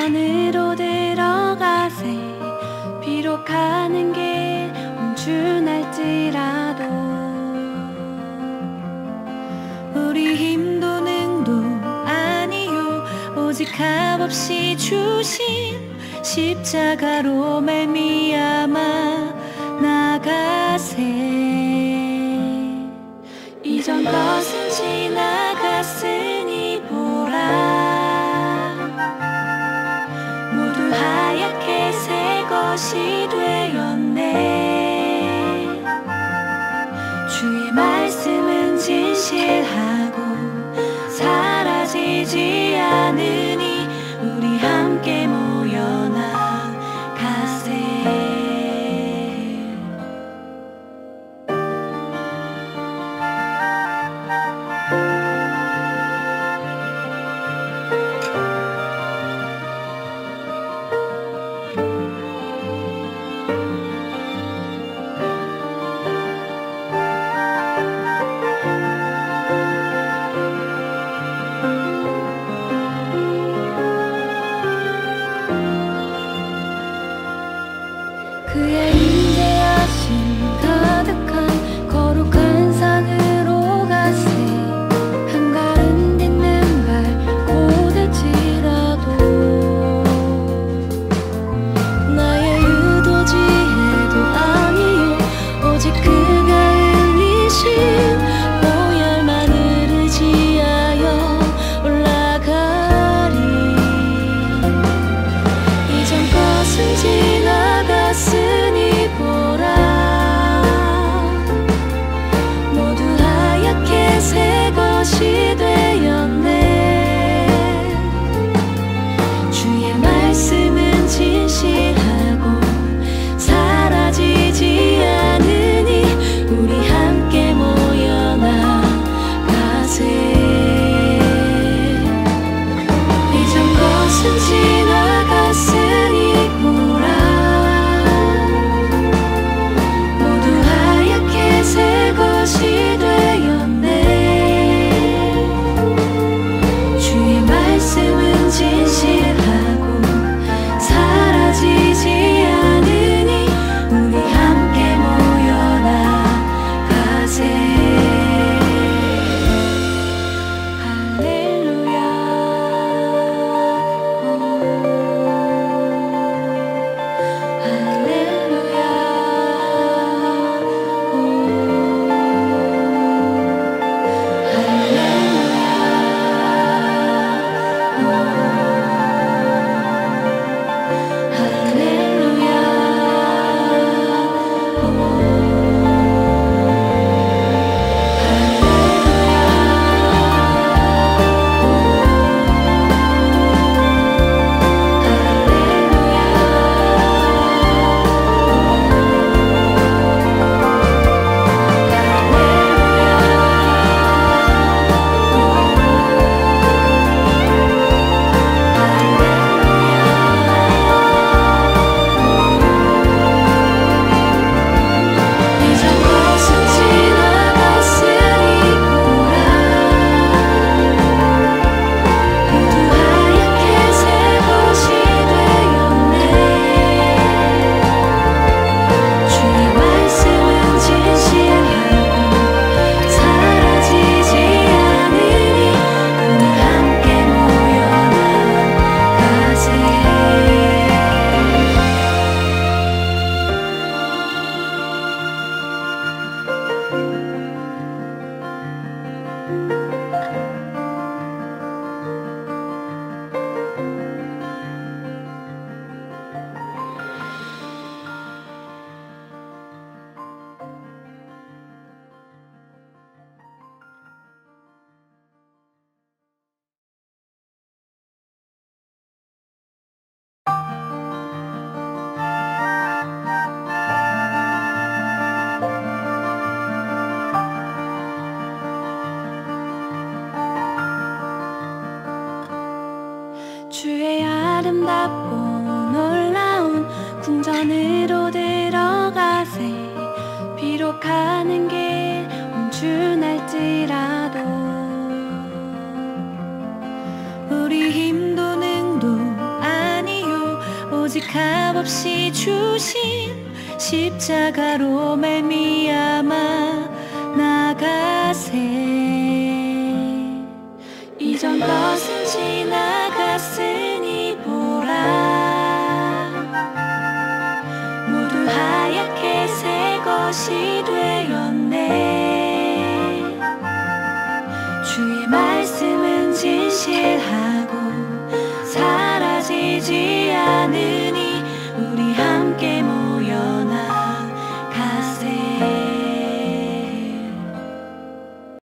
궁전으로 들어가세. 비록 가는 길 험준할지라도 우리 힘도 능도 아니요 오직 값없이 주신 십자가로 말미암아 나가세. 이전 것은 지나갔으니 보라 모두 하얗게 새 것이 되었네. 주의 말씀은 진실하고 사라지지 않으니 우리 함께 모여 나가세. 그의 임재하심 가득한 거룩한 산으로 가세. 한가름 딛는 발 고될지라도 나의 의도 지혜도 아니요 오직 그가 흘리신 보혈만을 의지하여 올라가리. 이전 것은 지나갔으니 보라 모두 하얗게 새 것이 되었네. 주의 말씀은 진실하고 사라지지 않으니 우리 함께 모여 나가세. 이전 것은 지나갔으니 보라 모두 하얗게 새 것이 되었네. 주의 말씀은 진실하고 사라지지 않으니 우리 함께 모여 나가세. 할렐루야. 주의 아름답고 놀라운 궁전으로 들어가세. 비록 가는 길 험준할지라도 우리 힘도 능도 아니 값없이 주신 십자가로 말미암아 나가세. 이전 것은 지나갔으니 보라 모두 하얗게 새 것이 되